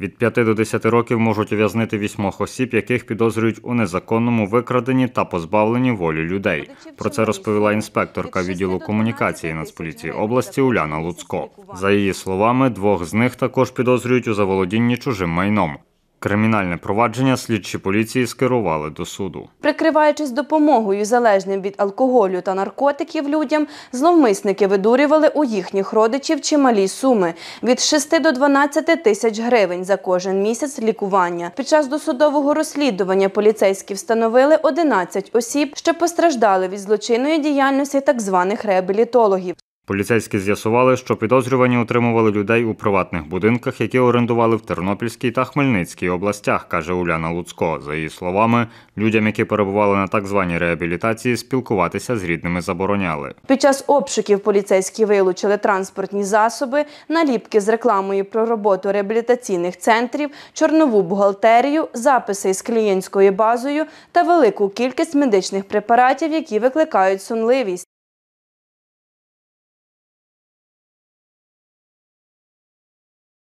Від 5 до 10 років можуть ув'язнити 8 осіб, яких підозрюють у незаконному викраденні та позбавленні волі людей. Про це розповіла інспекторка відділу комунікації Нацполіції області Уляна Луцко. За її словами, 2 з них також підозрюють у заволодінні чужим майном. Кримінальне провадження слідчі поліції скерували до суду. Прикриваючись допомогою залежним від алкоголю та наркотиків людям, зловмисники видурювали у їхніх родичів чималі суми – від 6 до 12 тисяч гривень за кожен місяць лікування. Під час досудового розслідування поліцейські встановили 11 осіб, що постраждали від злочинної діяльності так званих реабілітологів. Поліцейські з'ясували, що підозрювані утримували людей у приватних будинках, які орендували в Тернопільській та Хмельницькій областях, каже Уляна Луцко. За її словами, людям, які перебували на так званій реабілітації, спілкуватися з рідними забороняли. Під час обшуків поліцейські вилучили транспортні засоби, наліпки з рекламою про роботу реабілітаційних центрів, чорнову бухгалтерію, записи з клієнтською базою та велику кількість медичних препаратів, які викликають сонливість.